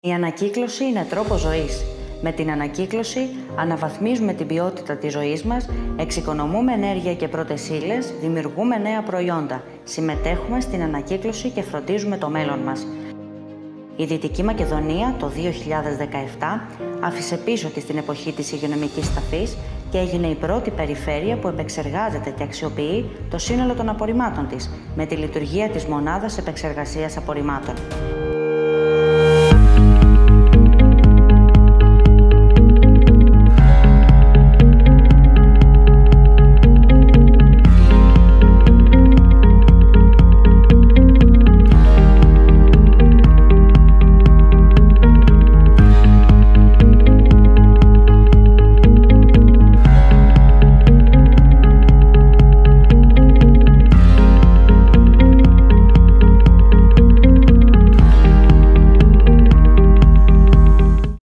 Η ανακύκλωση είναι τρόπος ζωής. Με την ανακύκλωση αναβαθμίζουμε την ποιότητα της ζωής μας, εξοικονομούμε ενέργεια και πρώτες ύλες, δημιουργούμε νέα προϊόντα, συμμετέχουμε στην ανακύκλωση και φροντίζουμε το μέλλον μας. Η Δυτική Μακεδονία το 2017 άφησε πίσω της την εποχή της υγειονομικής ταφής και έγινε η πρώτη περιφέρεια που επεξεργάζεται και αξιοποιεί το σύνολο των απορριμμάτων της, με τη λειτουργία της μονάδας επεξεργασίας απορριμμάτων.